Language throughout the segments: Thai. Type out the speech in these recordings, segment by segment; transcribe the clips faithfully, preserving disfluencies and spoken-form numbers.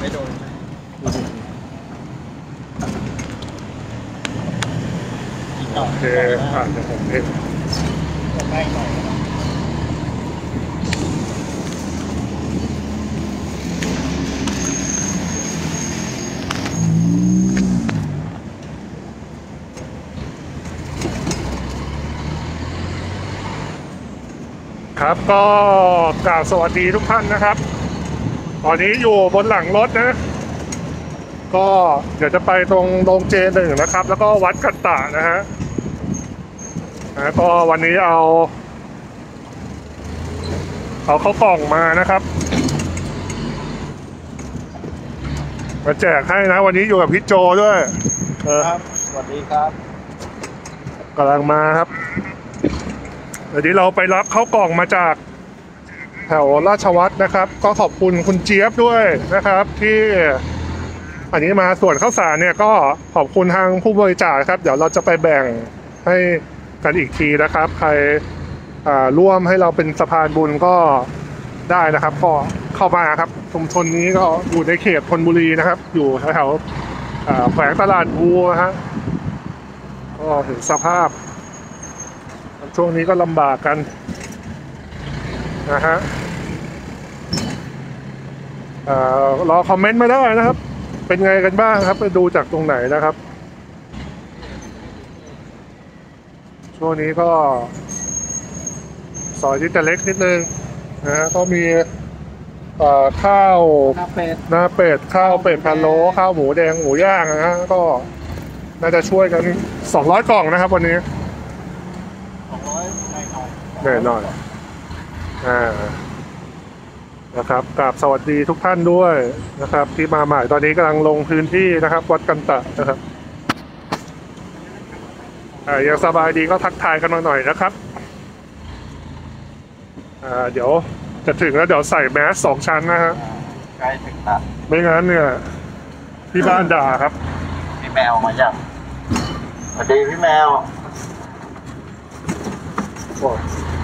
ไม่โดนโอเคผ่านจากผมเองใกล้หน่อยครับก็กล่าวสวัสดีทุกท่านนะครับตอนนี้อยู่บนหลังรถนะก็เดี๋ยวจะไปตรงโรงเจหนึ่งนะครับแล้วก็วัดกันตะนะฮะนะก็วันนี้เอาเอาข้าวกล่องมานะครับมาแจกให้นะวันนี้อยู่กับพี่โจด้วยครับสวัสดีครับกำลังมาครับเดี๋ยวนี้เราไปรับข้าวกล่องมาจากแถวราชวัฒน์นะครับก็ขอบคุณคุณเจี๊ยบด้วยนะครับที่อันนี้มาส่วนข้าวสารเนี่ยก็ขอบคุณทางผู้บริจาคครับเดี๋ยวเราจะไปแบ่งให้กันอีกทีนะครับใครร่วมให้เราเป็นสะพานบุญก็ได้นะครับก็เข้ามาครับชุมชนนี้ก็อยู่ในเขตธนบุรีนะครับอยู่แถวแขวงตลาดภูนะฮะก็เห็นสภาพช่วงนี้ก็ลำบากกันนะฮะรอคอมเมนต์มาได้นะครับเป็นไงกันบ้างครับไปดูจากตรงไหนนะครับช่วงนี้ก็ซอยที่จะเล็กนิดนึงนะก็มีข้าวหน้าเป็ดหน้าเป็ดข้าวเป็ดพะโล้ข้าวหมูแดงหมูย่างนะฮะก็น่าจะช่วยกันสองร้อยกล่องนะครับวันนี้สองร้อยแน่นอนอ่านะครับกราบสวัสดีทุกท่านด้วยนะครับที่มาใหม่ตอนนี้กำลังลงพื้นที่นะครับวัดกันตะนะครับอ่ายังสบายดีก็ทักทายกันมาหน่อยนะครับอ่าเดี๋ยวจะถึงแล้วเดี๋ยวใส่แมสสองชั้นนะฮะใกล้ถึงละไม่งั้นเนี่ยที่บ้านด่าครับพี่แมวมาอย่างสวัสดีพี่แมวโอ้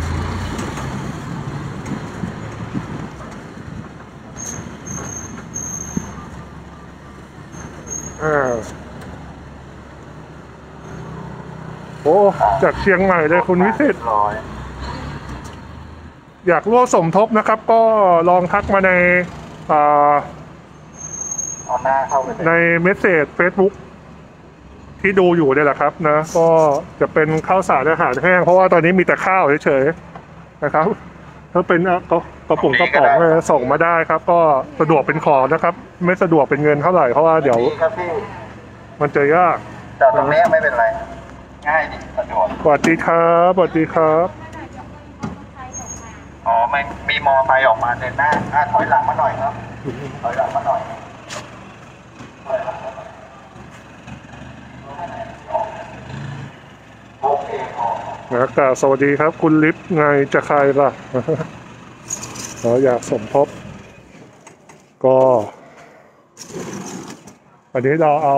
โอ้จากเชียงใหม่เลยคุณวิสิตอยากร่วมสมทบนะครับก็ลองทักมาในในเมสเสจ Facebook ที่ดูอยู่เนี่ยแหละครับนะก็จะเป็นข้าวสารอาหารแห้งเพราะว่าตอนนี้มีแต่ข้าวเฉยๆนะครับถ้าเป็นกระปุกกระป๋องส่งมาได้ครับก็สะดวกเป็นของนะครับไม่สะดวกเป็นเงินเท่าไหร่เพราะว่าเดี๋ยวมันจะยากแต่ตรงนี้ไม่เป็นไรง่ายดีสะดวกสวัสดีครับสวัสดีครับอ๋อไม่มีมอไซค์ออกมาเดินหน้าอ่ะถอยหลังมาหน่อยครับถอยหลังมาหน่อยโอเคนะครับสวัสดีครับคุณลิฟต์ไงจะใครล่ะเราอยากสมทบก็วันนี้เราเอา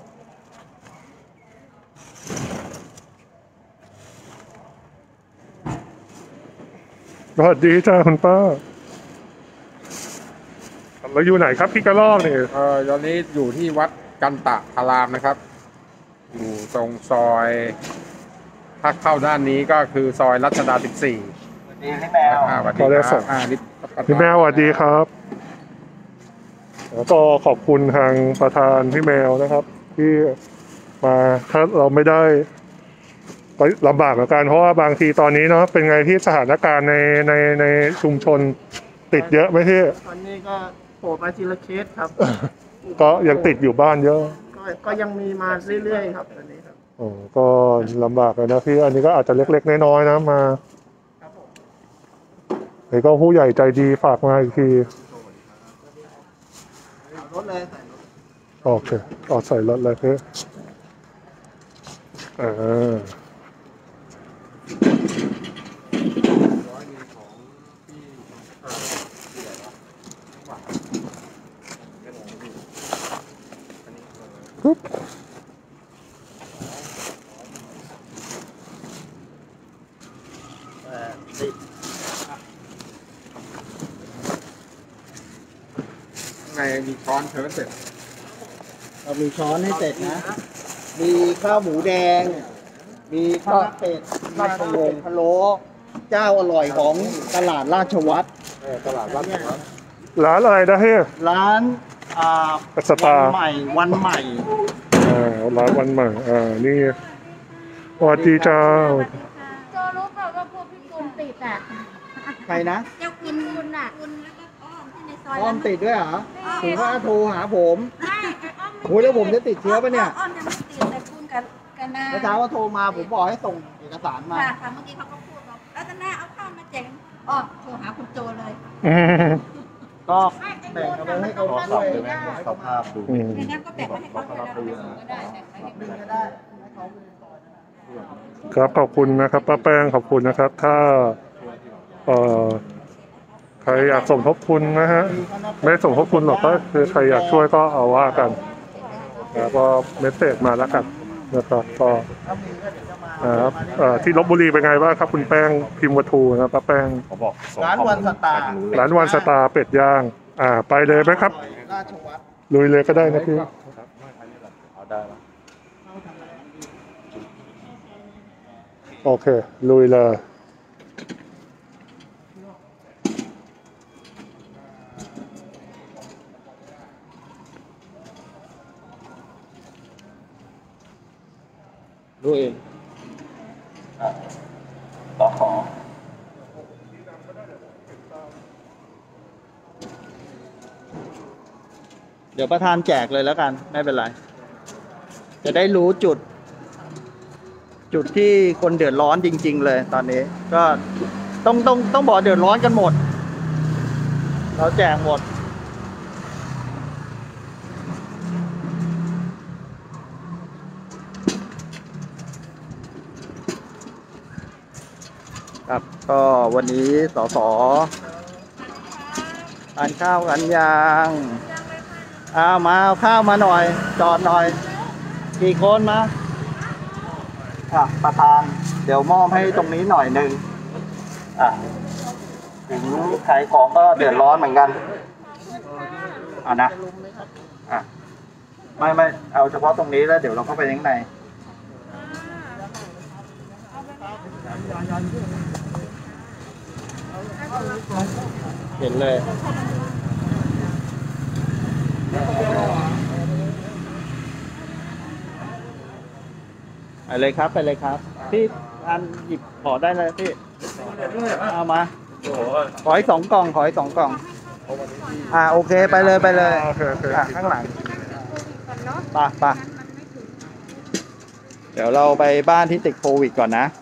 สวัสดีจ้าคุณป้าเราอยู่ไหนครับพี่กระรอกนี่เออตอนนี้อยู่ที่วัดกันตะอารามนะครับอยู่ตรงซอยถ้าเข้าด้านนี้ก็คือซอยรัชดาสิบสี่สวัสดีพี่แมวสวัสดีครับอ่าพี่แมวสวัสดีครับแล้วก็ขอบคุณทางประธานพี่แมวนะครับที่มาถ้าเราไม่ได้ก็ลำบากเหมือนกันเพราะว่าบางทีตอนนี้เนาะเป็นไงที่สถานการณ์ในในในชุมชนติดเยอะไหมพี่ตอนนี้ก็โผล่มาทีละเคสครับก็ยังติดอยู่บ้านเยอะก็ก็ยังมีมาเรื่อยๆครับตอนนี้ครับโอ้ก็ลำบากเลยนะพี่อันนี้ก็อาจจะเล็กๆน้อยๆนะมาครับผมไอ้ก็ผู้ใหญ่ใจดีฝากมาอีกทีรถเลยใส่รถโอเคเอาใส่รถเลยพี่อ่าปุ๊บไงมีช้อนเชิญเสร็จเรามีช้อนให้เสร็จนะ มีข้าวหมูแดง มีข้าวเป็ดราชวงศ์พะโล้เจ้าอร่อยของตลาดราชวัตรเออตลาดวัดนะครับร้านอะไรนะเฮ้ยร้านอ่าสตาร์วันใหม่วันใหม่อ่าร้านวันใหม่อ่านี่สวัสดีเจ้าโจรู้เปล่าว่าพวกพี่กุลติดอ่ะใครนะเจ้าคุณคุณอ่ะคุณแล้วก็อ้อมที่ในซอยอ้อมติดด้วยเหรอถึงว่าโทรหาผมไม่อ้อมโอ้ยแล้วผมจะติดเชื้อปะเนี่ยอ้อมยังไม่ติดแต่คุณกับกันนาเมื่อเช้าว่าโทรมาผมบอกให้ส่งเอกสารมาค่ะค่ะเมื่อกี้เขาก็พูดว่าแล้วกันนาเอาข้าวมาแจกอ้อมโทรหาคุณโจเลยอืมก็แบ่งเอาไปให้เขาด้วยสภาพดูอืมไม่งั้นก็แบ่งมาให้เขาด้วยแล้วเราไปส่งก็ได้แบ่งไปให้เขาก็ได้ครับขอบคุณนะครับป้าแป้งขอบคุณนะครับ ถ้าเอ่อใครอยากสมทบทุนนะฮะไม่สมทบทุนหรอกก็คือใครอยากช่วยก็เอาว่ากันแล้วก็เมสเซจมาแล้วกันนะครับก็นะครับเอ่อที่ลบบุรีเป็นไงบ้างครับคุณแป้งพิมพ์วัตถุนะป้าแป้งเขาบอกส่งร้านวันสตาร์ร้านวันสตาร์เป็ดย่าง อ่า ไปเลยไหมครับราชวัตรลุยเลยก็ได้นะพี่เอาได้แล้วโอเค ลุยเลยรู้เองต่อขอเดี๋ยวประธานแจกเลยแล้วกัน ไม่เป็นไร จะได้รู้จุด จุดที่คนเดือดร้อนจริง ๆ เลยตอนนี้ ก็ต้องต้องต้องบอกเดือดร้อนกันหมด เราแจกหมด ครับก็วันนี้สสทานข้าวกันยังเอามาเอาข้าวมาหน่อย จอดหน่อย กี่คนมาอ่ะประธาน เดี๋ยวมอบให้ตรงนี้หน่อยหนึ่งอ่ะถึงขายของก็เดือดร้อนเหมือนกันอ่ะนะอ่ะไม่ไม่เอาเฉพาะตรงนี้แล้วเดี๋ยวเราเข้าไปข้างใน เห็นเลย ไปเลยครับไปเลยครับพี่อันหยิบขอได้เลยพี่เอามาขออีกสองกล่องขออีกสองกล่อง อ่าโอเคไปเลยไปเลยโอเคโอเคอ่ะข้างหลังไปไปเดี๋ยวเราไปบ้านที่ติดโควิดก่อนนะ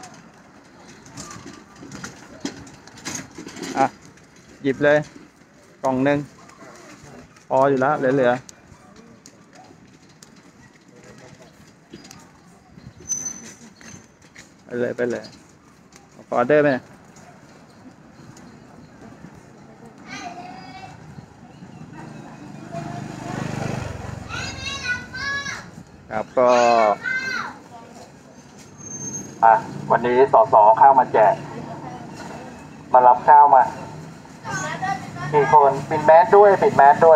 อ่ะหยิบเลย กล่องหนึ่งพออยู่แล้วเหลือๆไปเลยไปเลยขอออเดอร์ไหมครับก็อ่ะวันนี้สสข้าวมาแจก มารับข้าวมากี่คนปิดแมสด้วยปิดแมสด้วย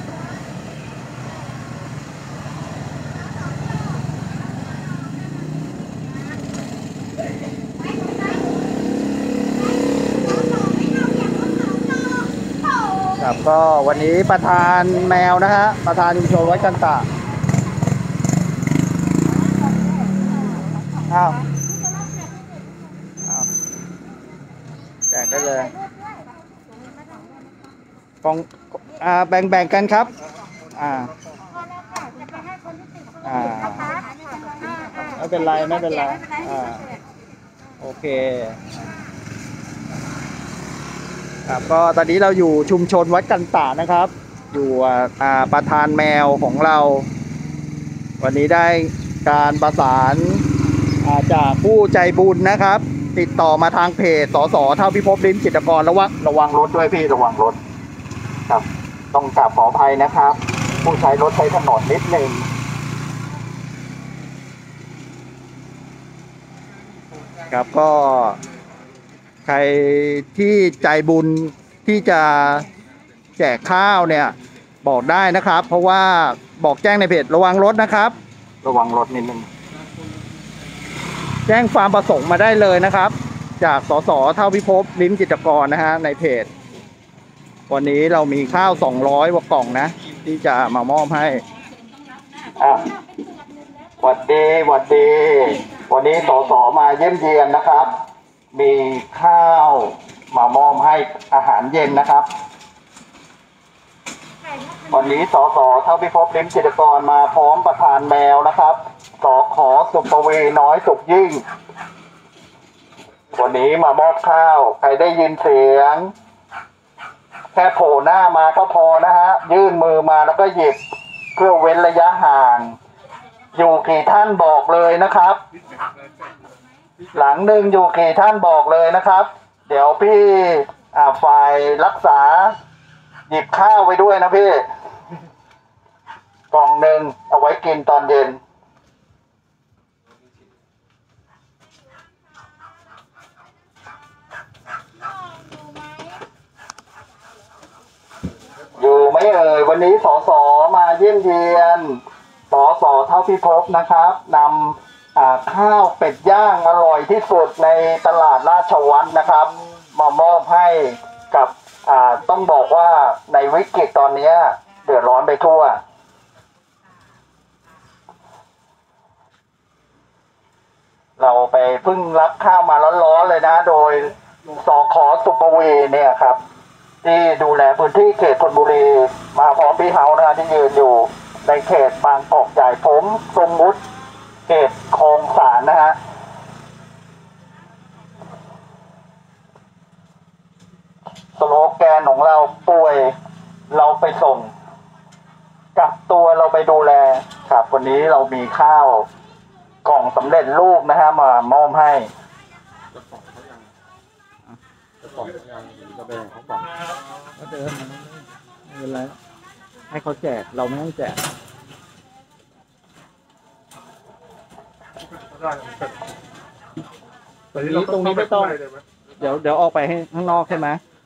ครับก็วันนี้ประธานแมวนะฮะประธานชุมชนวัดกันตะอ้าวอ้าวแจกได้เลยกองอ่าแบ่งแบ่งกันครับอ่าอ่าไม่เป็นไรไม่เป็นไรอ่าโอเคครับก็ตอนนี้เราอยู่ชุมชนวัดกันตะนะครับ อยู่อ่าประธานแมวของเรา วันนี้ได้การประสานอ่าจากผู้ใจบุญนะครับ ติดต่อมาทางเพจสสเท่าพิภพลิ้มจิตรกรระวังระวังรถด้วยพี่ระวังรถครับต้องกราบขออภัยนะครับ ผู้ใช้รถใช้ถนนนิดนึงครับก็ใครที่ใจบุญที่จะแจกข้าวเนี่ยบอกได้นะครับ เพราะว่าบอกแจ้งในเพจระวังรถนะครับระวังรถนิดนึงแจ้งความประสงค์มาได้เลยนะครับ จากสสเท่าพิภพลิ้มจิตรกรนะฮะในเพจวันนี้เรามีข้าวสองร้อยกว่ากล่องนะ ที่จะมามอบให้อ่ะหวัดดีหวัดดี วันนี้สสมาเยี่ยมเยียนนะครับ มีข้าวมามอบให้อาหารเย็นนะครับ วันนี้สสเท่าพิภพลิ้มจิตรกรมาพร้อมประธานแมวนะครับสขสุปวีน้อยสุขยิ่ง วันนี้มามอบข้าวใครได้ยินเสียง แค่โผล่หน้ามาก็พอนะฮะยื่นมือมาแล้วก็หยิบเพื่อเว้นระยะห่าง อยู่กี่ท่านบอกเลยนะครับ หลังหนึ่งอยู่กี่ท่านบอกเลยนะครับ เดี๋ยวพี่อ่าฝ่ายรักษา หยิบข้าวไว้ด้วยนะพี่ กล่องหนึ่งเอาไว้กินตอนเย็น อยู่ไหมเอ่ยวันนี้สสมาเยี่ยมเยียนสสเท่าพิภพนะครับนำอ่าข้าวเป็ดย่างอร่อยที่สุดในตลาดราชวัฒน์นะครับ มามอบให้กับอ่าต้องบอกว่าในวิกฤตตอนนี้เดือดร้อนไปทั่ว เราไปเพิ่งรับข้าวมาร้อนๆเลยนะ โดยสขสุปวีเนี่ยครับ ที่ดูแลพื้นที่เขตธนบุรีมาพร้อมพี่เฮานะฮะที่ยืนอยู่ในเขตบางกอกใหญ่ผมสมมุติเขตคลองสารนะฮะสโลแกนของเราป่วยเราไปส่งกักตัวเราไปดูแลครับวันนี้เรามีข้าวกล่องสำเร็จรูปนะฮะมามอบให้จะปล่อยยังจะแบ่งเขาก่อนก็เดินไม่เป็นไรให้เขาแจกเราไม่ต้องแจกตรงนี้ตรงนี้ไม่ต้องเดี๋ยวเดี๋ยวออกไปให้ข้างนอกใช่ไหม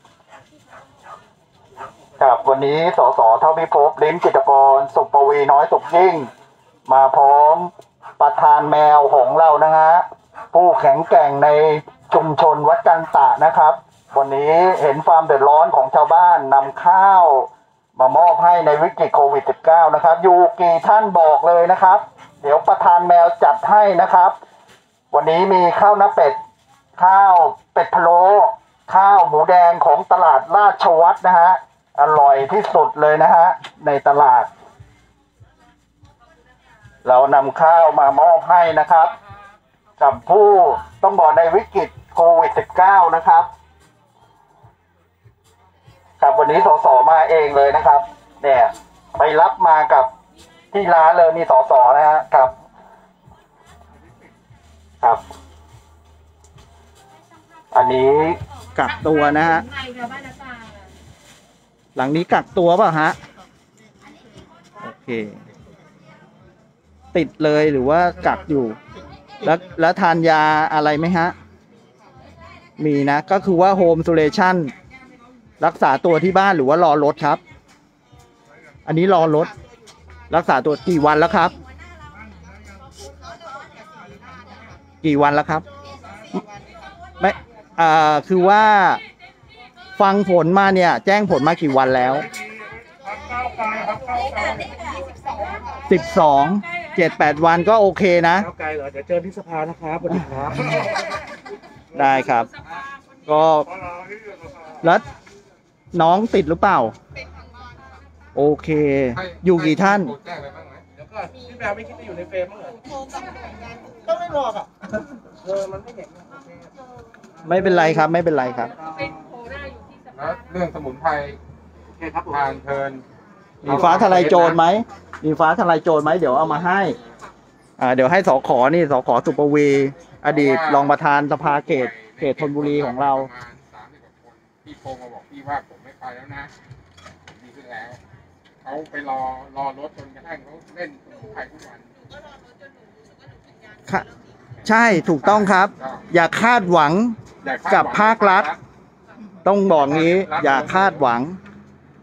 ครับวันนี้สสเท่าพิภพลิ้มจิตรกรสุปวีน้อยสุขยิ่ง มาพร้อมประธานแมวของเรานะฮะผู้แข็งแกร่งในชุมชนวัดกันตะนะครับ วันนี้เห็นความเดือดร้อนของชาวบ้านนำข้าวมามอบให้ในวิกฤตโควิด สิบเก้า นะครับอยู่กี่ท่านบอกเลยนะครับ เดี๋ยวประธานแมวจัดให้นะครับ วันนี้มีข้าวหน้าเป็ดข้าวเป็ดพะโล้ข้าวหมูแดงของตลาดราชวัฒน์นะฮะอร่อยที่สุดเลยนะฮะในตลาด เรานำข้าวมามอบให้นะครับกับผู้ต้องบอกในวิกฤตโควิด สิบเก้า นะครับครับวันนี้สสมาเองเลยนะครับเนี่ยไปรับมากับที่ร้านเลยมีสสนะฮะครับครับอันนี้กักตัวนะฮะหลังนี้กักตัวเปล่ะฮะโอเคติดเลยหรือว่ากักอยู่แล้วแล้วทานยาอะไรไหมฮะมีนะก็คือว่าโฮมโซเลชันรักษาตัวที่บ้านหรือว่ารอรถครับอันนี้รอรถรักษาตัวกี่วันแล้วครับกี่วันแล้วครับไม่อ่าคือว่าฟังผลมาเนี่ยแจ้งผลมากี่วันแล้วสิบสองเจ็ดแปดวันก็โอเคนะก้าวไกลเหรอเดี๋ยวเจอที่สภานะครับสวัสดีครับได้ครับ ก็แล้วน้องติดหรือเปล่าโอเคอยู่กี่ท่านแจ้งอะไรบ้างไหมเดี๋ยวก่อนพี่แมวไม่คิดจะอยู่ในเฟรมมั้งเหรอก็ไม่บอกอ่ะเออมันไม่เห็นไม่เป็นไรครับไม่เป็นไรครับแล้วเรื่องสมุนไพรทานเพลินมีฟ้าทลายโจรไหมมีฟ้าทลายโจรไหมเดี๋ยวเอามาให้อ่าเดี๋ยวให้สขนี่สขสุปวีอดีตรองประธานสภาเขตเขตธนบุรีของเราประมาณสามสิบกว่าคนพี่โทรมาบอกพี่ว่าผมไม่ไปแล้วนะผมดีขึ้นแล้วเขาไปรอรอรถจนกระทั่งเขาเล่นสมุนไพรทุกวันค่ะใช่ถูกต้องครับ อย่าคาดหวังอย่าคดหวังกับภาครัฐ ต้องบอกงี้อย่าคาดหวัง เพ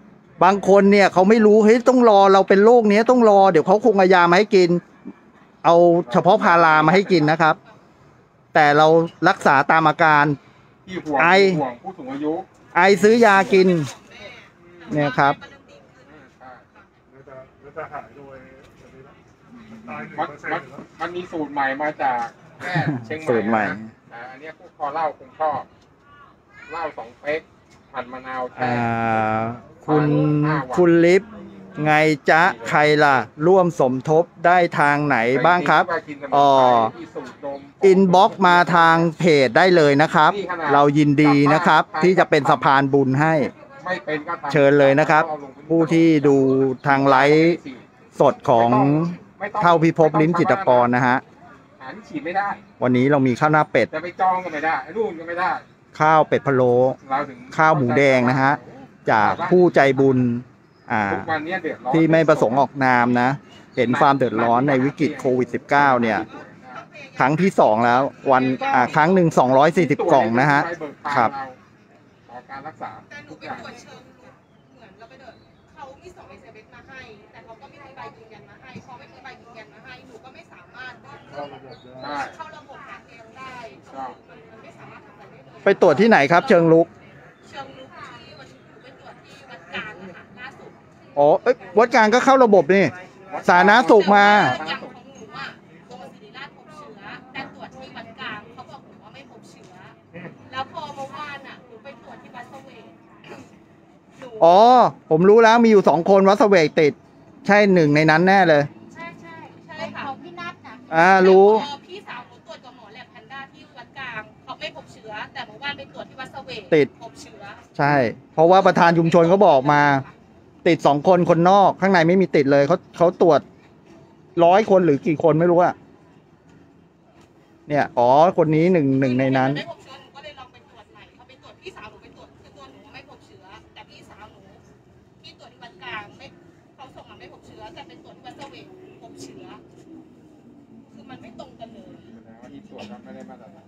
บางคนเนี่ยเขาไม่รู้เฮ้ยต้องรอเราเป็นโรคนี้ต้องรอเดี๋ยวเขาคงเอายามาให้กิน เอาเฉพาะพารามาให้กินนะครับ แต่เรารักษาตามอาการที่ห่วงไอห่วงผู้สูงอายุไอซื้อยากินเนี่ยครับแล้วจะแล้วจะหายโดยตายหนึ่งมันเปอร์เซ็นมันต์มันมีสูตรใหม่มาจากแพทย์เชียงใหม่สูตรใหม่นะแต่อันเนี้ยพวกคอเหล้าคงชอบเหล้าสองเป๊กหั่นมะนาวแช่อ่าคุณคุณลิฟไงจ๊ะใครล่ะ ร่วมสมทบได้ทางไหนบ้างครับอ๋ออินบ็อกมาทางเพจได้เลยนะครับ เรายินดีนะครับ ที่จะเป็นสะพานบุญให้ไม่เป็นก็ทำเชิญเลยนะครับ ผู้ที่ดูทางไลฟ์สดของเท่าพิภพลิ้มจิตรกรนะฮะหาที่ฉีดไม่ได้วันนี้เรามีข้าวหน้าเป็ดจะไปจองก็ไม่ได้นู่นก็ไม่ได้ข้าวเป็ดพะโล้เราถึงข้าวหมูแดงนะฮะ จากผู้ใจบุญอ่าทุกวันเนี้ยเดือดร้อนที่ไม่ประสงค์ออกนามนะ เห็นความเดือดร้อนในวิกฤตโควิด สิบเก้า เนี่ย ครั้งที่สองแล้ววันอ่าครั้งหนึ่งสองร้อยสี่สิบกล่องนะฮะ ครับต่อการรักษาแต่หนูทุกไปอย่างตรวจเชิงลุกเหมือนเราไปเดินเขามีส่งเอสเอ็มเอสมาให้ แต่เขาก็ไม่มีใบยืนยันมาให้พอไม่มีใบยืนยันมาให้หนูก็ไม่สามารถเข้าระบบได้เข้าระบบหาเองได้มันไม่สามารถทำอะไรได้เลยไปตรวจที่ไหนครับเชิงลุกเชิงลุกที่วันหนูไปตรวจที่วัดกลางนะคะล่าสุดอ๋อเอ้ยวัดกลางก็เข้าระบบนี่ สาธารณสุขมาอย่างของหนูอ่ะโรงพยาบาลศิริราชพบเชื้อแต่ตรวจที่วัดกลางเขาบอกหนูว่าไม่พบเชื้อแล้วพอเมื่อวานอ่ะหนูไปตรวจที่วัดสเวทหนูอ๋อ ผมรู้แล้วมีอยู่สองคนวัดเสวกติด ใช่หนึ่งในนั้นแน่เลยใช่ใช่ใช่ค่ะของพี่นัทนะอ่ารู้แต่พอพี่สาวหนูตรวจกับหมอแลบแพนด้าที่วัดกลางเขาไม่พบเชื้อ แต่เมื่อวานไปตรวจที่วัดสเวทติดพบเชื้อใช่ เพราะว่าประธานชุมชนเขาบอกมา ติดสองคนคนนอก ข้างในไม่มีติดเลยเขาเขาตรวจร้อยคนหรือกี่คนไม่รู้อะเนี่ย อ๋อ คนนี้หนึ่งหนึ่งในนั้นไม่พบเชื้อหนูก็เลยลองไปตรวจใหม่เขาไปตรวจพี่สาวหนูไปตรวจคือตัวหนูไม่พบเชื้อ แต่พี่สาวหนูที่ตรวจที่วัดกลางไม่เขาส่งมาไม่พบเชื้อ แต่เป็นตรวจที่วัดสเวทพบเชื้อ คือมันไม่ตรงกันเลยแสดงว่าที่ตรวจก็ไม่ได้มาตรฐาน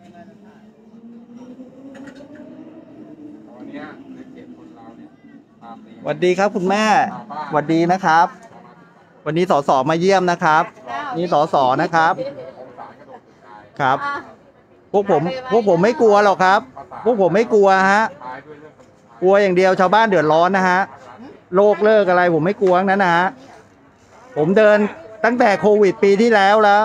ตอนเนี้ยในเขตคนเราเนี่ยตามนี้สวัสดีครับคุณแม่สวัสดีนะครับ วันนี้สสมาเยี่ยมนะครับ นี่สสนะครับองศากระโดดตึกตายครับ พวกผมพวกผมไม่กลัวหรอกครับ พวกผมไม่กลัวฮะตายด้วยเรื่องขนมกลัวอย่างเดียวชาวบ้านเดือดร้อนนะฮะโรคเลิกอะไรผมไม่กลัวทั้งนั้นนะฮะผมเดินตั้งแต่โควิดปีที่แล้วแล้ว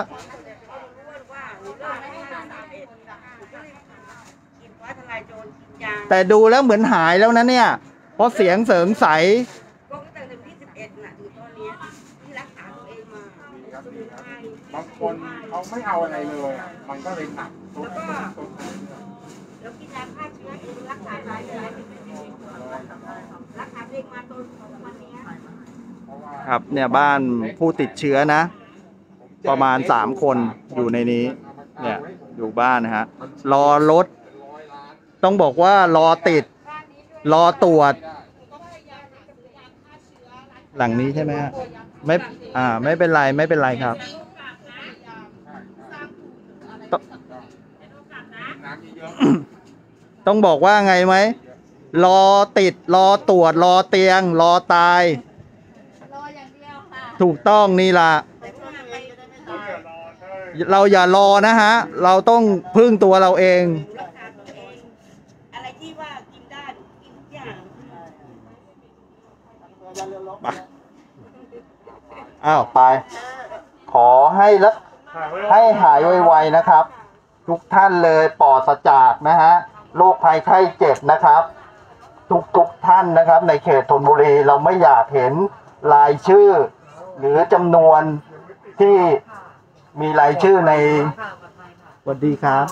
แต่ดูแล้วเหมือนหายแล้วนะเนี่ย เพราะเสียงเสริงใสก็ตั้งแต่ที่สิบเอ็ดน่ะถึงตอนเนี้ยที่รักษาตัวเองมาดีครับดีครับบางคนเขาไม่เอาอะไรเลยอ่ะมันก็เลยหนักทุกทุกทุกแล้วกินยาฆ่าเชื้อเองรักษาหลายหลายสิบปีรักษาเองมาจนวันนี้เพราะว่าครับเนี่ยบ้านผู้ติดเชื้อนะ ประมาณสามคนอยู่ในนี้ เนี่ยอยู่บ้านนะฮะรอรถ ต้องบอกว่ารอติด รอตรวจ หลังนี้ใช่ไหมฮะไม่อ่าไม่เป็นไรไม่เป็นไรครับน้ำเยอะต้องบอกว่าไงไหมรอติด รอตรวจ รอเตียง รอตายรออย่างเดียวค่ะถูกต้องนี่ล่ะแต่ว่าไปเราอย่ารอนะฮะ เราต้องพึ่งตัวเราเองรักษาตัวเองอะไรที่ว่ากินได้กินทุกอย่างอ้าวไป ขอให้ละให้หายไวๆนะครับ ทุกท่านเลยปลอดจากนะฮะโรคภัยไข้เจ็บนะครับ ทุกๆท่านนะครับ ในเขตธนบุรีเราไม่อยากเห็นรายชื่อ หรือจำนวนที่มีรายชื่อในสวัสดีครับ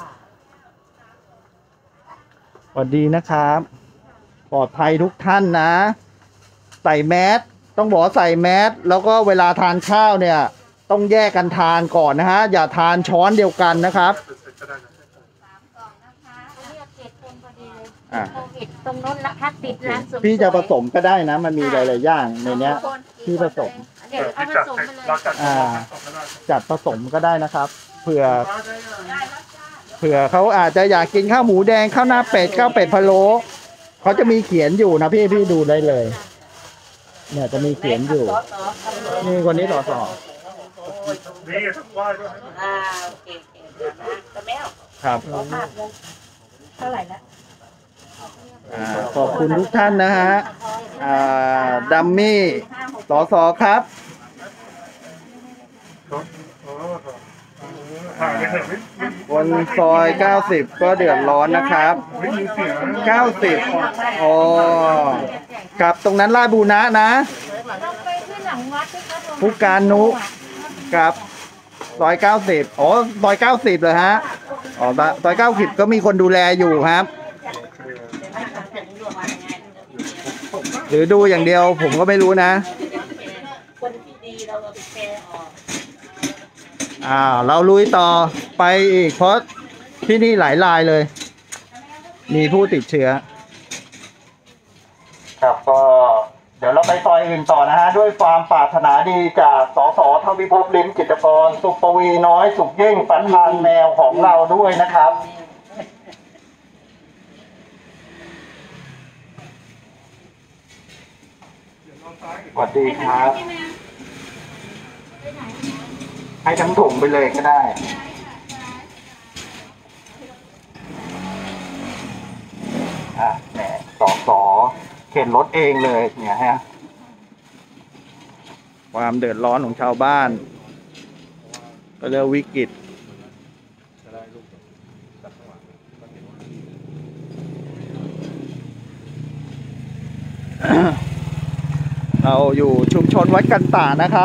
สวัสดีนะครับ ปลอดภัยทุกท่านนะ ใส่แมสต้องบอกใส่แมสแล้วก็เวลาทานข้าวเนี่ย ต้องแยกกันทานก่อนนะฮะอย่าทานช้อนเดียวกันนะครับสามกล่องนะคะเรียกเจ็ดคนพอดีเลยอ่ะโควิดตรงนู้นละถ้าติดนะสวยๆพี่จะผสมก็ได้นะ มันมีหลายๆอย่างในเนี้ย พี่ผสมเดี๋ยวเอาผสมไปเลยเราจัดอ่า จัดผสมก็ได้นะครับเผื่อเผื่อเขาอาจจะอยากกินข้าวหมูแดงข้าวหน้าเป็ดข้าวเป็ดพะโล้เขาจะมีเขียนอยู่นะพี่พี่ดูได้เลยเนี่ยจะมีเขียนอยู่ นี่คนนี้สอสอนี่ทั้งว่าด้วยอ่าโอเคโอเคเดี๋ยวนะจะแมวครับขอภาพเลยเท่าไหร่ละอ่าขอบคุณทุกท่านนะฮะอ่าดัมมี่สอสอครับอ๋อถ่ายไปเถอะไม่คนซอยเก้าสิบก็เดือดร้อนนะครับไม่มีเสียงเก้าสิบอ๋อครับตรงนั้นลาดบูนะนะเราไปที่หลังวัดที่เขาผู้การนุครับซอยเก้าสิบอ๋อซอยเก้าสิบเลยฮะอ๋อซอยเก้าสิบก็มีคนดูแลอยู่ครับ หรือดูอย่างเดียวผมก็ไม่รู้นะคนที่ดีเราเอาไปแชร์ออกอ่าเราลุยต่อไปอีกเพราะที่นี่หลายรายเลย มีผู้ติดเชื้อครับก็เดี๋ยวเราไปซอยอื่นต่อนะฮะด้วยความปรารถนาดีจากสสทวิภพลิ้มกิจกรสุปวีน้อยสุขยิ่งประธานแมวของเราด้วยนะครับสวัสดีครับ ให้ทั้งถุงไปเลยก็ได้ อ่ะแหมสอสอเข็นรถเองเลยเนี่ยฮะความเดือดร้อนของชาวบ้าน ก็เรียกวิกฤต เราอยู่ชุมชนวัดกันตานะครับ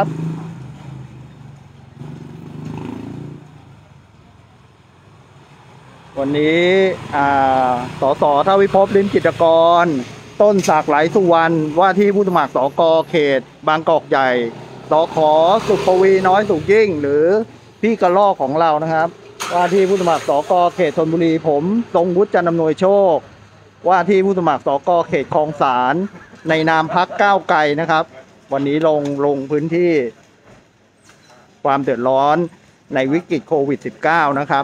วันนี้อ่าสสทวิภพลิ้มกิจกร ต้นศักดิ์ไหลสุวรรณว่าที่ผู้สมัครสกเขต บางกอกใหญ่สขสุปวีน้อยสุขยิ่ง หรือพี่กระลอกของเรานะครับ ว่าที่ผู้สมัครสกเขตธนบุรีผมทรงวุฒิจันทร์อำนวยโชค ว่าที่ผู้สมัครสกเขตคลองสารในนามพรรคก้าวไกลนะครับ วันนี้ลงลงพื้นที่ ความเดือดร้อนในวิกฤตโควิด สิบเก้า นะครับ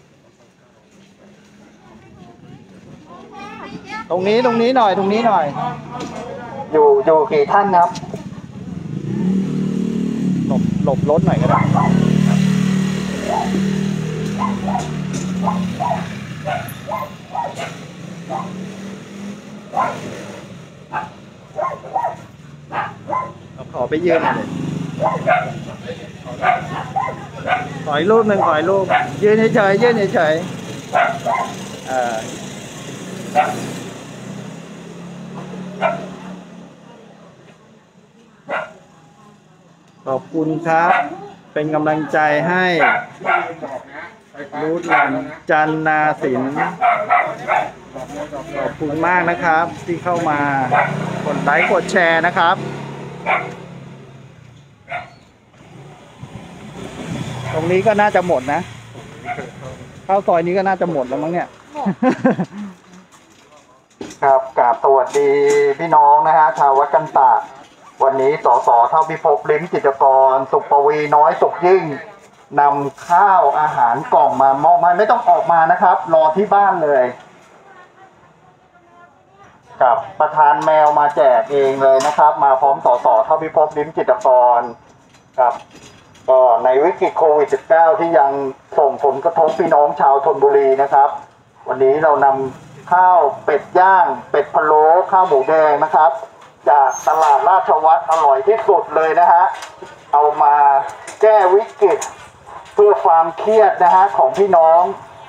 ตรงนี้ตรงนี้หน่อยตรงนี้หน่อยอยู่อยู่กี่ท่านครับหลบหลบรถหน่อยก็ได้ขอไปยืนหน่อยขออีกรูปหนึ่งขออีกรูปยืนเฉยๆยืนเฉยๆเอ่อขอบคุณครับ เป็นกำลังใจให้รูทหลันจันนาสินขอบคุณมากนะครับ ที่เข้ามากดไลค์กดแชร์นะครับ ตรงนี้ก็น่าจะหมดนะ เข้าซอยนี้ก็น่าจะหมดแล้วมั้งเนี่ยครับกราบสวัสดีพี่น้องนะฮะชาววัดกันตะวันนี้สสเท่าพิภพลิ้มกิจกร สุปวีน้อยสุขยิ่งนำข้าวอาหารกล่องมามอบให้ไม่ต้องออกมานะครับ รอที่บ้านเลยกับประธานแมวมาแจกเองเลยนะครับ มาพร้อมสสเท่าพิภพลิ้มกิจกรครับก็ในวิกฤตโควิด สิบเก้า ที่ยังส่งผลกระทบพี่น้องชาวชลบุรีนะครับ วันนี้เรานำข้าวเป็ดย่าง เป็ดพะโล้ข้าวหมูแดงนะครับ จากตลาดราชวัตรอร่อยที่สุดเลยนะฮะเอามาแก้วิกฤตเพื่อความเครียดนะฮะของพี่น้อง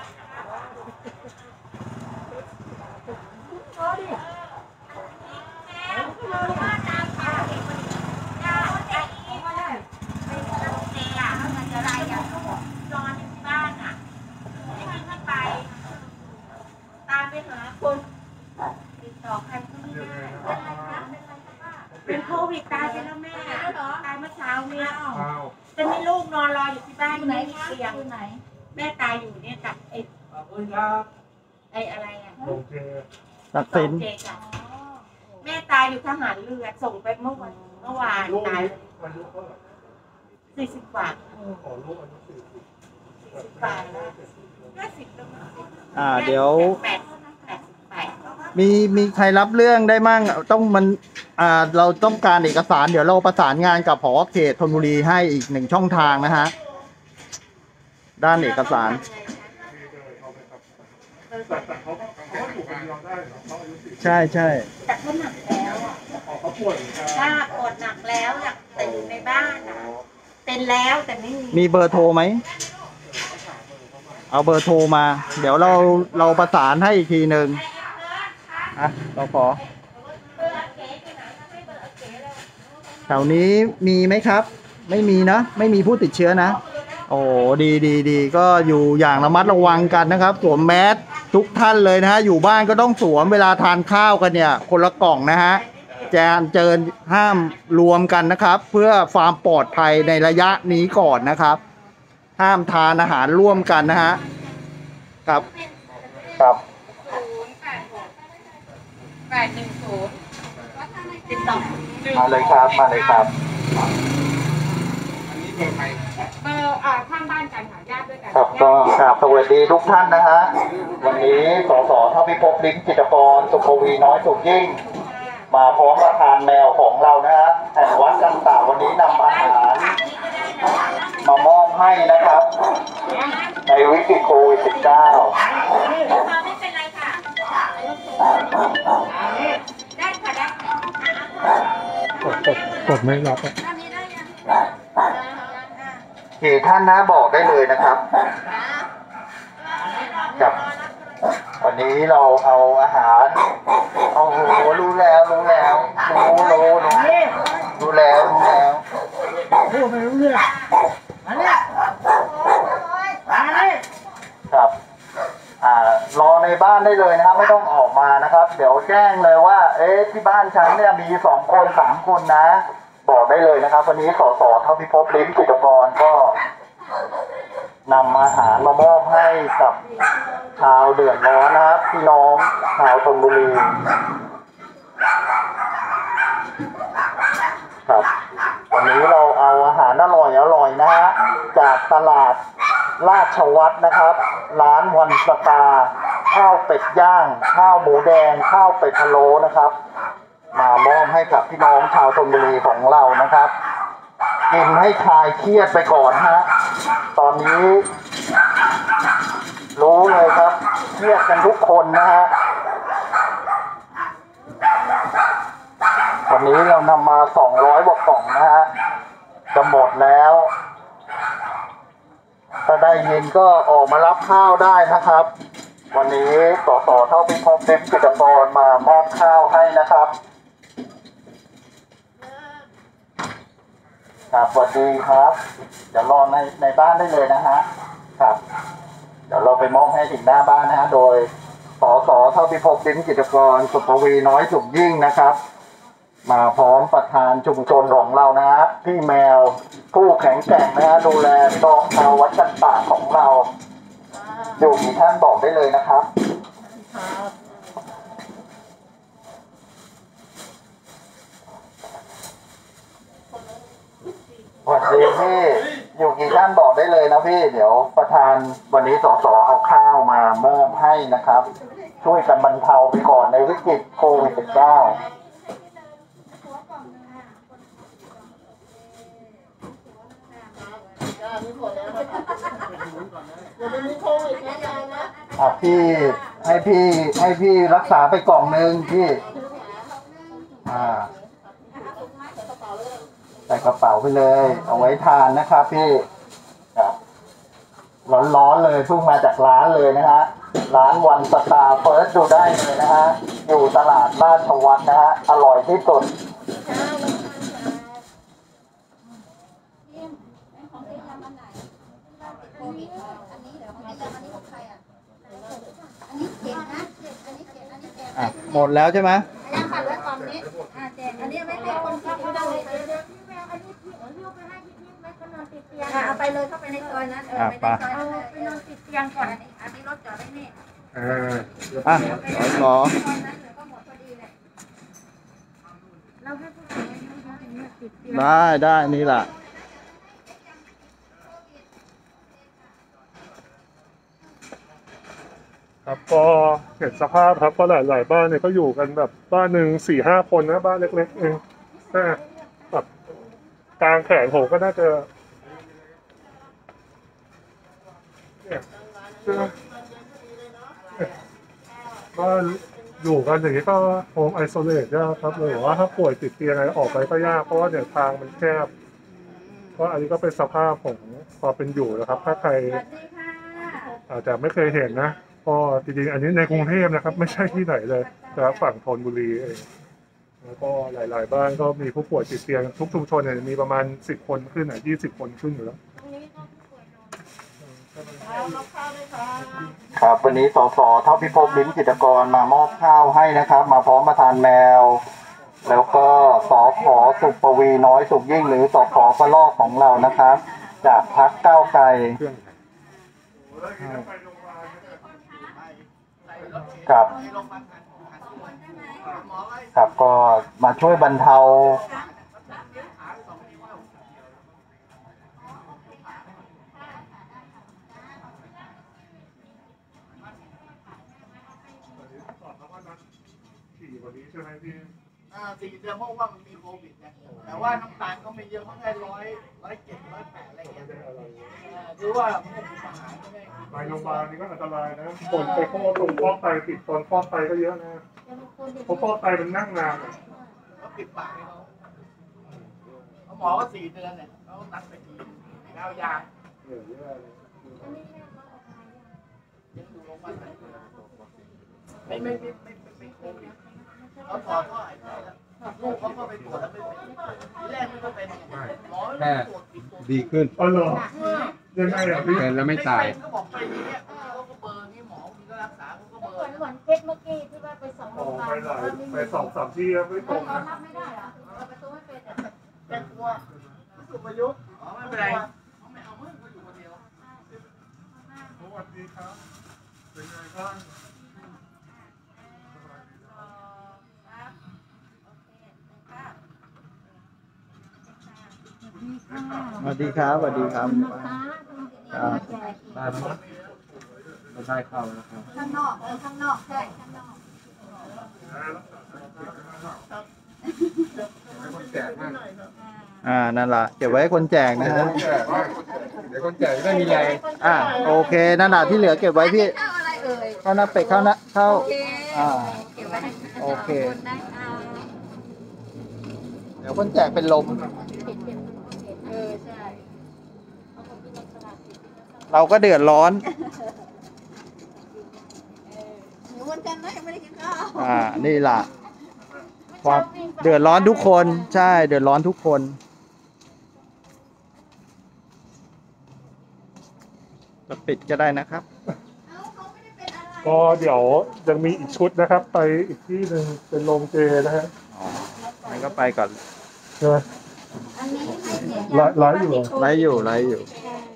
เป็นโควิดตายไปแล้วแม่ตายเมื่อเช้าเนี่ยอ้าวจะมีลูกนอนรออยู่ที่บ้านอยู่ไหนไม่มีคะเตียงอยู่ไหนแม่ตายอยู่เนี่ยกับไอ้ขอบคุณครับไอ้อะไรอ่ะโอเคตัดสินเจจ้ะแม่ตายอยู่ทหารเรือส่งไปเมื่อวันเมื่อวานลูกตายอายุเท่าไหร่สี่สิบกว่าขอลูกอายุสี่สิบสี่สิบกว่าแล้วห้าสิบแล้วมั้งอ่าเดี๋ยวแปดแปดสิบแปดมีมีใครรับเรื่องได้มั่งต้องมันอ่าเราต้องการเอกสารเดี๋ยวเราประสานงานกับผอเขตธนบุรีให้อีกหนึ่งช่องทางนะฮะด้านเอกสาร ใช่ใช่แต่เขาหนักแล้วอ่ะถ้าปวดหนักแล้วอยากแต่อยู่ในบ้านอ่ะเป็นแล้วแต่ไม่มีมีเบอร์โทรไหมเอาเบอร์โทรมา เดี๋ยวเราเราประสานให้อีกทีหนึ่งอ่ะเราขอแถวนี้มีไหมครับ ไม่มีนะไม่มีผู้ติดเชื้อนะโอ้ดีดีดีก็อยู่อย่างระมัดระวังกันนะครับสวมแมสทุกท่านเลยนะฮะอยู่บ้านก็ต้องสวมเวลาทานข้าวกันเนี่ยคนละกล่องนะฮะแจนเจิญห้ามรวมกันนะครับ เพื่อความปลอดภัยในระยะนี้ก่อนนะครับ ห้ามทานอาหารร่วมกันนะฮะครับครับแปดหนึ่งศูนย์ติดต่อมาเลยครับมาเลยครับเบอร์อ่าข้างบ้านกันค่ะญาติด้วยกันครับก็กราบสวัสดีทุกท่านนะฮะวันนี้สสเท่าพิภพลิ้มจิตรกรสุขวีน้อยสุขยิ่ง มาพร้อมประธานแมวของเรานะฮะแห่งวัดกันตาวันนี้นำอาหารมามอบให้นะครับ ในวิกฤตโควิด สิบเก้าไม่เป็นไรค่ะได้ค่ะได้กดกดกดไม่รับอ่ะอันนี้ได้ยังกี่ท่านนะบอกได้เลยนะครับกับวันนี้เราเอาอาหารโอ้โหรู้แล้วรู้แล้วรู้รู้รู้รู้แล้วรู้แล้วพูดไม่รู้เรื่องอันนี้อันนี้ครับอ่ารอในบ้านได้เลยนะครับไม่ต้องออกมานะครับ เดี๋ยวแจ้งเลยว่า เอ๊ะที่บ้านฉันเนี่ยมีสองคนสามคนนะ บอกได้เลยนะครับ วันนี้สสเท่าพิภพลิ้มจิตรกรก็นำอาหารมามอบให้กับชาวเดือดร้อนนะครับพี่น้องชาวธนบุรีครับ วันนี้เราเอาอาหารอร่อยอร่อยนะฮะจากตลาดราชวัฒน์นะครับ ร้านวันสตาร์ข้าวเป็ดย่าง ข้าวหมูแดง ข้าวเป็ดพะโล้นะครับ มามอบให้กับพี่น้องชาวธนบุรีของเรานะครับ กินให้คลายเครียดไปก่อนฮะตอนนี้ รู้เลยครับเครียดกันทุกคนนะฮะวันนี้เรานำมาสองร้อยกว่ากล่องนะฮะจะหมดแล้วถ้าได้ยินก็ออกมารับข้าวได้นะครับ วันนี้สสเท่าพิภพลิ้มจิตรกรมามอบข้าวให้นะครับครับสวัสดีครับเดี๋ยวรอในในบ้านได้เลยนะฮะครับเดี๋ยวเราไปมอบให้ถึงหน้าบ้านนะฮะโดยสสเท่าพิภพลิ้มจิตรกรสุภวีน้อยสุขยิ่งนะครับ มาพร้อมประธานชุมชนของเรานะฮะพี่แมวผู้แข็งแกร่งนะฮะดูแลน้องชาววัดกันตาของเราอยู่กี่ท่านบอกได้เลยนะครับสวัสดีพี่อยู่กี่ท่านบอกได้เลยนะพี่เดี๋ยวประธานวันนี้สสเอาข้าวมามอบให้นะครับ ช่วยกันบรรเทาไปก่อนในวิกฤตโควิด สิบเก้าอ่ะพี่ให้พี่ให้พี่รักษาไปกล่องหนึ่งพี่อ่าใส่กระเป๋าไปเลย เอาไว้ทานนะครับพี่ครับร้อนๆเลยเพิ่งมาจากร้านเลยนะฮะร้านวันสตาร์เฟิร์สดูได้เลยนะฮะอยู่ตลาดราชวัฒน์นะฮะอร่อยที่สุดโควิดอันนี้เดี๋ยวของที่อันนี้ของใครอ่ะอันนี้เจ็ดนะเจ็ดอันนี้เจ็ดอันนี้แจกอ่ะหมดแล้วใช่ไหมยังค่ะแล้วกล่องนี้อ่าแจกอันนี้ไม่ให้คนที่อยู่ได้เลยค่ะเอาไปเลยเข้าไปในซอยนั้นเออไปในซอยนั้นเลยไปนอนติดเตียงก่อนอันนี้อันนี้รถจอดไว้นี่อ่าอ่ะขอซอยนั้นเดี๋ยวก็หมดพอดีเลยเราให้ผู้ป่วยเนี่ยติดเตียงได้ได้นี่แหละครับก็เห็นสภาพครับก็หลายๆบ้านเนี่ยก็อยู่กันแบบบ้านหนึ่งสี่ห้าคนนะบ้านเล็กๆเองแต่แบบกลางแขนผมก็น่าจะเนี่ยก็อยู่กันอย่างนี้ก็โฮมไอโซเลตยากครับเลยว่าถ้าป่วยติดเตียงอะไรออกไปก็ยากเพราะว่าเนี่ยทางมันแคบก็อันนี้ก็เป็นสภาพของความเป็นอยู่นะครับถ้าใครอาจจะไม่เคยเห็นนะก็จริงๆอันนี้ในกรุงเทพนะครับ ไม่ใช่ที่ไหนเลยนะครับฝั่งธนบุรีเองแล้วก็หลายๆบ้านก็มีผู้ป่วยติดเตียงทุกชุมชนเนี่ยมีประมาณสิบคนขึ้นอ่ะยี่สิบคนขึ้นอยู่แล้วครับวันนี้สสเท่าพิภพลิ้มจิตรกรมามอบข้าวให้นะครับ มาพร้อมประธานแมว แล้วก็สขสุปวีน้อยสุขยิ่งหรือสขกระลอกของเรานะครับ จากพรรคก้าวไกลครับครับก็มาช่วยบรรเทาอ่าสี่เดือนเพราะว่ามันมีโควิดไงแต่ว่าน้ำตาลก็ไม่เยอะเขาแค่ร้อยร้อยเจ็ดร้อยแปดอะไรเงี้ยหรือว่าพวกอาหารก็ไม่ไปโรงพยาบาลนี่ก็อันตรายนะคนไปข้อตรงฟอกไตติดตอนฟอกไตก็เยอะนะเพราะฟอกไตมันนั่งนานเขาปิดปากให้เขาเขาหมอก็สี่เดือนเนี่ยเขานัดไปทีแล้วยายังอยู่โรงพยาบาลไม่ไม่ไม่ไม่ไม่โควิดเขาถอดท่อหายใจแล้วลูกเขาก็ไปตรวจแล้วไม่เป็นทีแรกไม่ก็เป็นหมอแค่ดีขึ้นอ๋อเหรอยังไงอ่ะพี่เป็นแล้วไม่ตายก็บอกไปอย่างเงี้ยเขาก็เบอร์นี่หมอคุณก็รักษาเขาก็เบอเหมือนร์เหมือนเคสเมื่อกี้ที่ว่าไปสองโรอ๋องพยาบาไปลหลายไปสองสามที่ไม่ตรงเขานะรับไม่ได้เหรอเปิดประตูไม่เป็นอ่ะแกกลัวผู้สูงอายุอ๋อไม่เป็นไรเขาไม่เอามือเขาอยู่คนเดียวสวัสดีครับ เป็นไงบ้างสวัสดีครับสวัสดีครับครับได้ไหมไม่ได้เข้าแล้วครับข้างนอกเออข้างนอกใช่ข้างนอกให้คนแจกมั่งอ่านั่นล่ะเก็บไว้ให้คนแจกนะฮะแจกว่าเดี๋ยวคนแจกจะได้มีแรงอ่าโอเคนั่นล่ะที่เหลือเก็บไว้พี่ข้าวอะไรเอ่ยข้าวหน้าเป็ดข้าวหน้าข้าวโอเคอ่าเก็บไว้ให้โอเคคนได้เอาเดี๋ยวคนแจกเป็นลมเห็ดเห็ดเห็ดเออใช่เอาของพี่นกสลัดสิเราก็เดือดร้อนเออหนูวันจันทร์นะยังไม่ได้กินข้าวอ่านี่ล่ะความเดือดร้อนทุกคนใช่เดือดร้อนทุกคนจะปิดก็ได้นะครับเอาเขาไม่ได้เป็นอะไรก็เดี๋ยวยังมีอีกชุดนะครับ ไปอีกที่หนึ่งเป็นโรงเจนะฮะอ๋องั้นก็ไปก่อนใช่ไหมอันนี้ให้เสียไลฟ์ไลฟ์อยู่เหรอไลฟ์อยู่ไลฟ์อยู่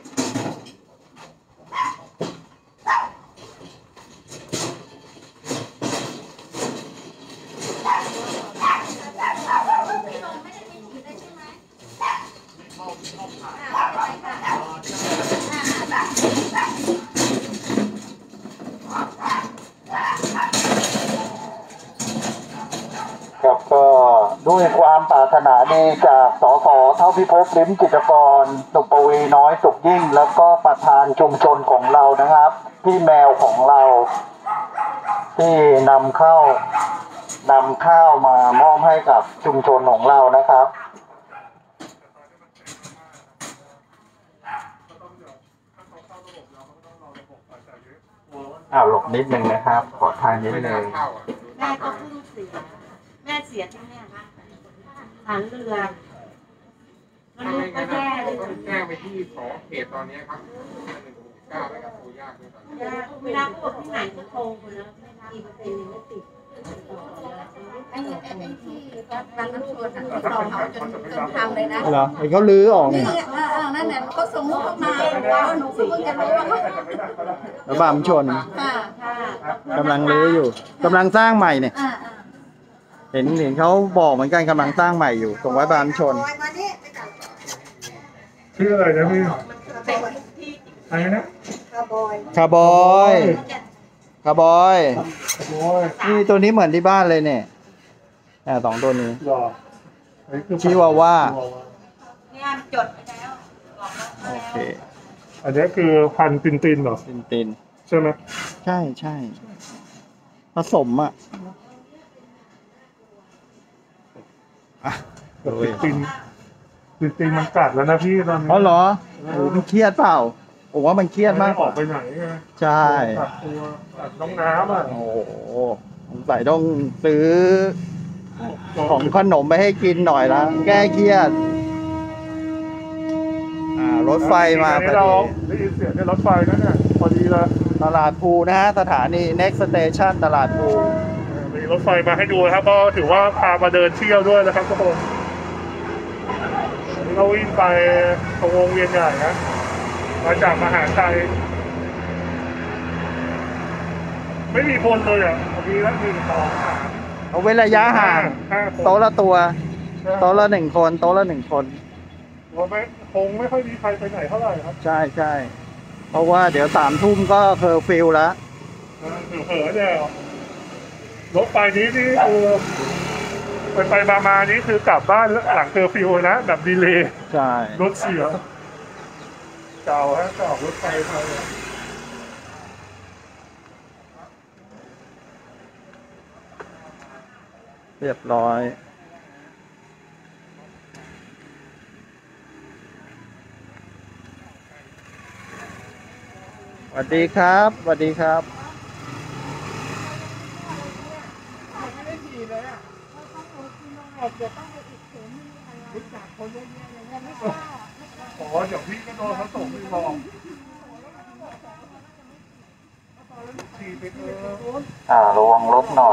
ครับก็ด้วยความปรารถนาดีจากสสเท่าพิภพลิ้มจิตรกรสุปวีน้อยสุขยิ่ง แล้วก็ประธานชุมชนของเรานะครับพี่แมวของเราที่นำเข้านำข้าวมามอบให้กับชุมชนของเรานะครับอ้าวหลบนิดนึงนะครับขอทางนิดไม่นึน่าง เข้าอ่ะแม่ก็เพิ่งเสีย แม่เสียที่เนี่ยนะฐานเรือมันถ้าลูไม่กก็งั้นแย่เลยต้องแจ้งไปที่ขอเขตตอนนี้ครับหนึ่งเก้าแล้วก็โทรยากด้วยตอนนี้เวลาเขาบอกที่ไหนก็โทรไปแล้วกี่เปอร์เซ็นต์ยังไม่ติดไอ้ไอ้ไอ้ที่บางน้ำชวนอ่ะที่ต่อเขาจนจนทำเลยนะเหรอไอ้เขาลื้อออกนี่เนี่ยเออเออนั่นแหละเขาส่งรูปเข้ามาแล้วหนูเพิ่งจะรู้ว่าเขาแล้วบามชนค่ะกำลังลื้ออยู่กำลังสร้างใหม่เนี่ยอ่าอ่าเห็นเห็นเขาบอกเหมือนกันกำลังสร้างใหม่อยู่ตรงไว้บามชนปล่อยมานี่ไปจับชื่ออะไรนะพี่อะไรนะคาร์บอยคาร์บอยคคาร์บอยโอ้ยนี่ตัวนี้เหมือนที่บ้านเลยเนี่ยอ่าสองตัวนี้หรออันนี้คือชิวาว่าเนี่ยจดไปแล้วบอกแล้วโอเคอันนี้คือพันธุ์ตินตินเหรอตินตินใช่ไหมใช่ใช่ผสมอ่ะอ่ะแต่ตินตินตินตินมันกัดแล้วนะพี่ตอนนี้อ๋อเหรอโอ้โหมันเครียดเปล่าผมว่ามันเครียดมากไออกไปไหนไงใช่กัดตัวกัดน้องน้ำอ่ะโอ้โหสงสัยต้องซื้อของขนมไปให้กินหน่อยละแก้เครียด อ่ารถไฟมาพอเราดีได้ยินเสียงในรถไฟนั่นน่ะพอดีเลยตลาดภูนะฮะ สถานี next station ตลาดภูมีรถไฟมาให้ดูนะครับก็ถือว่าพามาเดินเที่ยวด้วยนะครับทุกคนนี่เราวิ่งไปตรงวงเวียนใหญ่นะมาจากมหาชัยไม่มีคนเลยอ่ะพอดีแล้วหนึ่งสองสามเอาเว้นระยะห่างห้าคนโต๊ะละตัว โต๊ะละหนึ่งคน โต๊ะละหนึ่งคนว่าไม่คงไม่ค่อยมีใครไปไหนเท่าไหร่ครับใช่ใช่เพราะว่าเดี๋ยวสามทุ่มก็เคอร์ฟิวแล้วเผลอๆเนี่ยรถไฟนี้นี่คือไปไปมามาๆนี่คือกลับบ้านหลังเคอร์ฟิวนะแบบดีเลย์ใช่รถเสียเก่าฮะเก่ารถไฟไทยอะเรียบร้อย สวัสดีครับสวัสดีครับอ๋อเดี๋ยวพี่ก็โดนเขาส่งไปบอกขี่ไปเอออ่าระวังรถหน่อย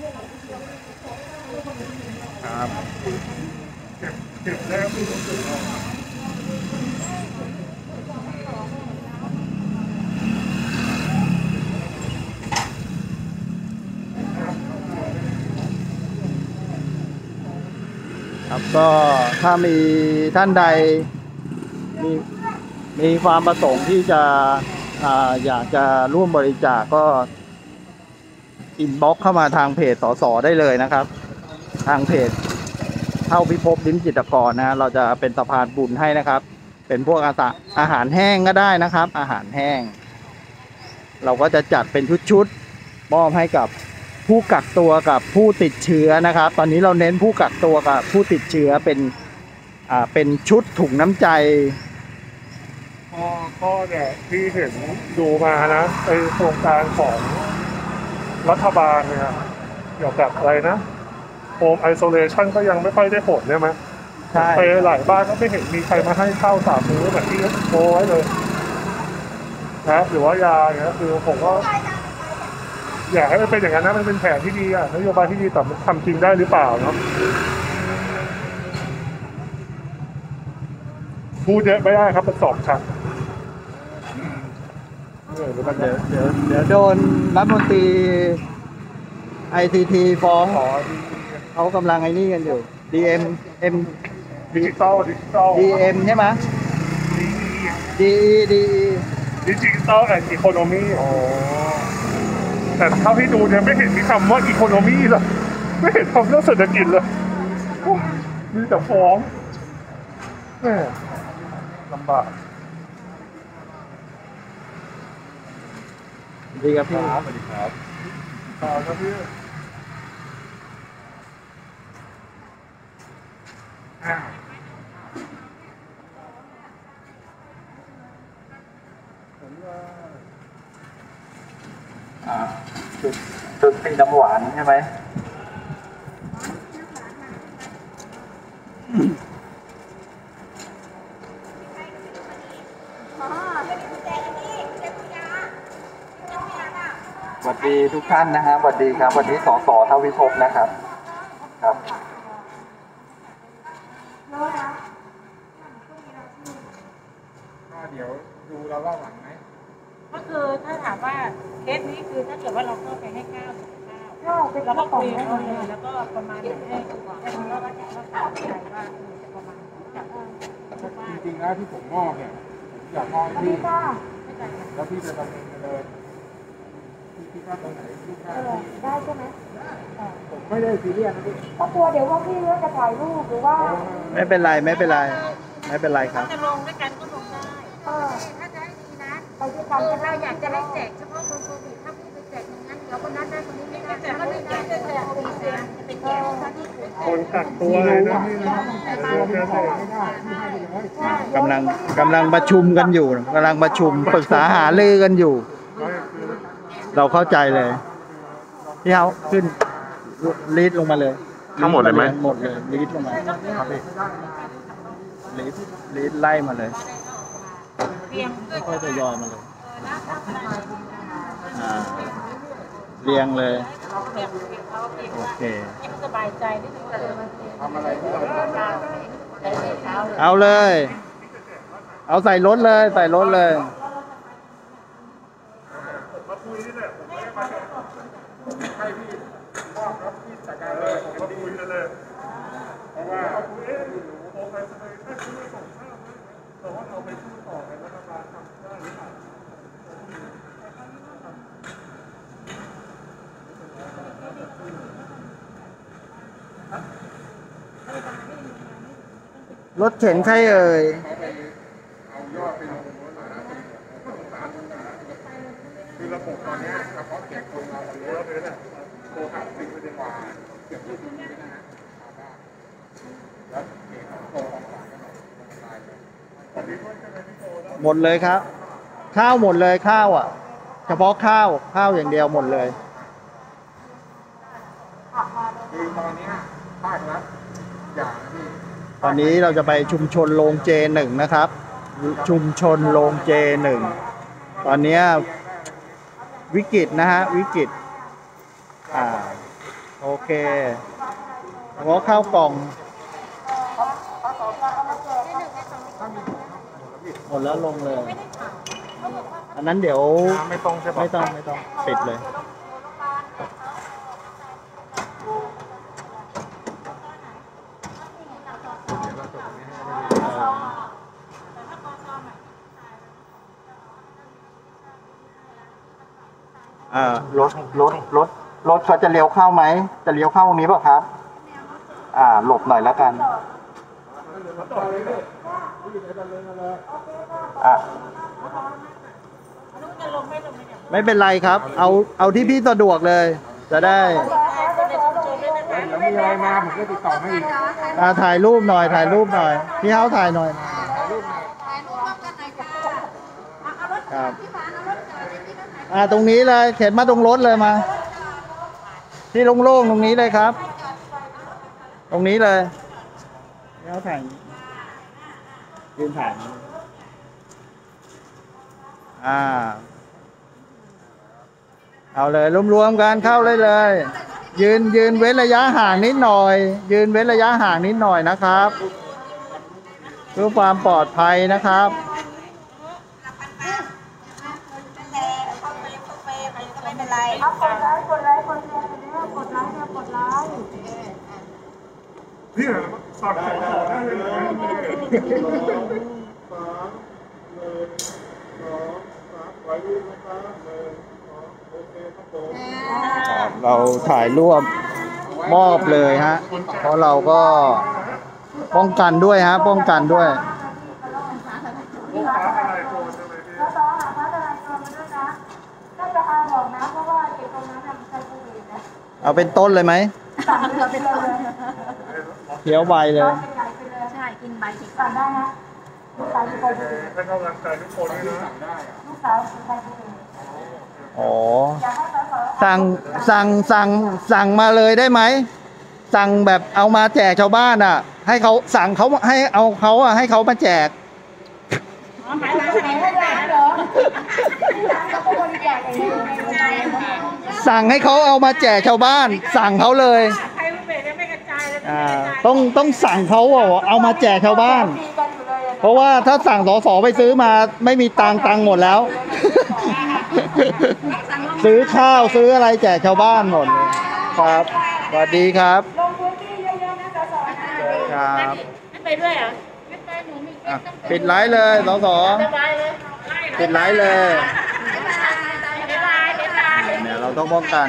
ครับเก็บเก็บแล้วพี่รู้สึกว่าครับก็ถ้ามีท่านใดมีมีความประสงค์ที่จะอ่าอยากจะร่วมบริจาคก็อินบ็อกเข้ามาทางเพจสสได้เลยนะครับ ทางเพจเท่าพิภพลิ้มจิตรกรนะเราจะเป็นสะพานบุญให้นะครับ เป็นพวกอาสาอาหารแห้งก็ได้นะครับ อาหารแห้ง เราก็จะจัดเป็นชุดๆมอบให้กับผู้กักตัวกับผู้ติดเชื้อนะครับ ตอนนี้เราเน้นผู้กักตัวกับผู้ติดเชื้อเป็นอ่าเป็นชุดถุงน้ำใจก็ก็เนี่ยที่เห็นดูมานะไอโครงการของรัฐบาลเนี่ยเกี่ยวกับอะไรนะโฮมไอโซเลชันก็ยังไม่ค่อยได้ผลใช่ไหมใช่ไปหลายบ้านก็ไม่เห็นมีใครมาให้ข้าวสามมื้อแบบที่โพสไว้เลยนะหรือว่ายาเนี่ยคือผมก็อยากให้มันเป็นอย่างนั้นนะมันเป็นแผนที่ดีอะนโยบายที่ดีแต่มันทำจริงได้หรือเปล่าเนาะพูดเยอะไม่ได้ครับมันสอบชัดเหนื่อยหรือมันเดี๋ยวเดี๋ยวเดี๋ยวโดนรัฐมนตรีไอซีทีฟ้องขอเขากำลังไอ้นี่กันอยู่ ดี เอ็ม M ดิจิตอลดิจิตอลดี เอ็ม ใช่ไหม ดี ดีดิจิตอลแอนด์อีโคโนมีแต่เท่าที่ดูเนี่ยไม่เห็นมีคำว่าอีโคโนมีเลยไม่เห็นคำเรื่องเศรษฐกิจเลยโอ้ยมีแต่ฟ้องแหม่ลำบากดีครับพี่สวัสดีครับครับพี่อ่าอ่าจุดจุดสีน้ำหวานใช่ไหมอ๋อไม่ได้กุญแจอันนี้กุญแจกุญแจกุญแจกุญแจอ่ะสวัสดีทุกท่านนะฮะสวัสดีครับวันนี้สสเท่าพิภพนะครับ ครับก็เดี๋ยวดูเราว่าหวังไหมก็คือถ้าถามว่าเคสนี้คือถ้าเกิดว่าเราเข้าไปให้ข้าวข้าวเราก็คุยกันเลยแล้วก็ประมาณให้ให้คุณว่าว่าจะว่าเข้าใจว่าจะประมาณจะว่าจริงๆแล้วที่ผมมอบเนี่ยผมอยากมอบให้พี่แล้วพี่จะดำเนินไปเลยเออได้ใช่ไหมผมไม่ได้ซีเรียสนะพี่ก็กลัวเดี๋ยวว่าพี่ว่าจะถ่ายรูปหรือว่าไม่เป็นไรไม่เป็นไรไม่เป็นไรครับจะลงด้วยกันก็ลงได้เออถ้าจะให้ดีนะไปด้วยกันคือก็ได้เราอยากจะให้แจกเฉพาะคนโควิดถ้าพี่ไปแจกอย่างนั้นเดี๋ยวคนนั้นได้คนนี้ไม่ได้แต่ก็ไม่ได้จะแจกโควิดนะจะเป็นแจกถ้าที่ถูกคนกักตัวเลยนะพี่นะตัวเดินเลยกำลังกำลังประชุมกันอยู่กำลังประชุมปรึกษาหารือกันอยู่ เราเข้าใจเลยพี่เขาขึ้นลีดลงมาเลยทั้งหมดเลยไหมหมดเลยลีดลงมาลีดลีดไล่มาเลยเรียงค่อยๆทยอยมาเลยอ่าเรียงเลยโอเคสบายใจที่จะเจอมาทำอะไรที่เราเอาเลย เอาใส่รถเลยใส่รถเลย รถเข็นใครเอ่ยคือระบบตอนนี้เฉพาะเก็บคนเราเยอะเลยนะโทรหาสิบเป็นกว่าเก็บยี่สิบนะฮะแล้วเก็บโทรออนไลน์ก็ได้หมดเลยครับ ข้าวหมดเลยข้าวอ่ะ เฉพาะข้าวข้าวอย่างเดียวหมดเลยคือตอนนี้ภาครัฐอย่างที่ตอนนี้เราจะไปชุมชนโรงเจหนึ่งนะครับ ชุมชนโรงเจหนึ่งตอนนี้วิกฤตนะฮะวิกฤตอ่าโอเคหัวข้าวกล่องหมดแล้วลงเลย อันนั้นเดี๋ยวไม่ต้องใช่ปะไม่ต้องไม่ต้องปิดเลย อ่ารถรถรถรถเขาจะเลี้ยวเข้าไหมจะเลี้ยวเข้าตรงนี้เปล่ะครับ อ่า หลบหน่อยแล้วกันอ่ะไม่เป็นไรครับ เอาเอาที่พี่สะดวกเลย จะได้เดี๋ยวมีอะไรมาผมก็ติดต่อให้อีกอ่าถ่ายรูปหน่อยถ่ายรูปหน่อย พี่เฮาถ่ายหน่อยถ่ายรูปร่วมกันหน่อยค่ะเอารถครับพี่ฝานเอารถจอดที่พี่ก็ถ่ายอ่าตรงนี้เลยเข็นมาตรงรถเลยมา ที่โล่งๆตรงนี้เลยครับ ตรงนี้เลยพี่เฮาถ่ายยืนถ่ายอ่า เอาเลยรวมๆกันเข้าเลยเลย ยืนยืนเว้นระยะห่างนิดหน่อย ยืนเว้นระยะห่างนิดหน่อยนะครับเพื่อความปลอดภัยนะครับไม่เป็นไรเอากดไลค์กดไลค์กดแชร์ไปแล้วกดไลค์เนี่ยกดไลค์เนี่ยสักสองต่อได้เลยนะเราถ่ายร่วมมอบเลยฮะ เพราะเราก็ป้องกันด้วยฮะ ป้องกันด้วยแล้วต่อหาพระทนายตัวมาด้วยนะถ้าจะเอาบอกนะเพราะว่าเก็บตรงนั้นทำใช้โควิดนะเอาเป็นต้นเลยไหมสั่งเรือไปเลยเขียวใบเลยใช่กินใบสีสั่งได้นะลูกสาวคือใครดีให้กำลังใจทุกคนด้วยนะลูกสาวคือใครดีอ๋ออยากให้สสสั่งสั่งสั่งสั่งมาเลยได้ไหม สั่งแบบเอามาแจกชาวบ้านอ่ะ ให้เขาสั่งเขาให้เอาเขาอ่ะให้เขามาแจกหมายถึงให้ร้านเหรอเขาก็บริจาคเองสั่งให้เขาเอามาแจกชาวบ้าน สั่งเขาเลยใครรู้เบรกไม่กระจายเลยอ่าต้องต้องสั่งเขาอ่ะเอามาแจกชาวบ้านตีกันอยู่เลยอะเพราะว่าถ้าสั่งสสไปซื้อมาไม่มีตังค์ตังค์หมดแล้ว ซื้อข้าวซื้ออะไรแจกชาวบ้านหมดเลยครับสวัสดีครับลงพื้นที่เยอะๆนะสสนะครับไม่ไปด้วยเหรอไม่ไปหนูมีอ่ะปิดไลฟ์เลยสสสบายเลยปิดไลฟ์เลยบ๊ายบายบ๊ายบายบ๊ายบายต้องป้องกัน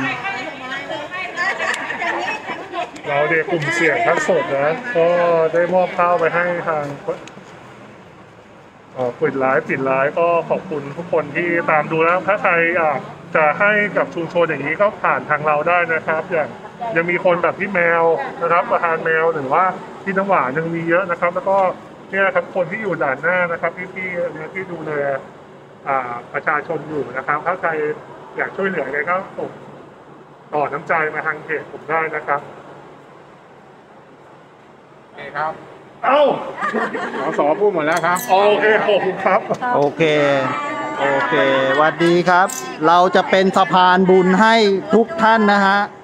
เราเด็กกลุ่มเสี่ยงทั้งสดนะก็ได้มอบข้าวไปให้ทางเอ่อปิดไลฟ์ปิดไลฟ์ก็ขอบคุณทุกคนที่ตามดูแล้วถ้าใครอยากจะให้กับชุมชนอย่างนี้ก็ผ่านทางเราได้นะครับ อย่างยังมีคนแบบพี่แมวนะครับประธานแมวหรือว่าพี่น้ำหวานยังมีเยอะนะครับ แล้วก็เนี่ยครับคนที่อยู่ด่านหน้านะครับพี่ๆเนี่ยที่ดูแลอ่าประชาชนอยู่นะครับถ้าใครอยากช่วยเหลืออะไรก็ส่งต่อน้ำใจมาทางเพจผมได้นะครับโอเคครับเอ้าสสพูดหมดแล้วครับโอเคขอบคุณครับโอเค โอเคสวัสดีครับ เราจะเป็นสะพานบุญให้ทุกท่านนะฮะ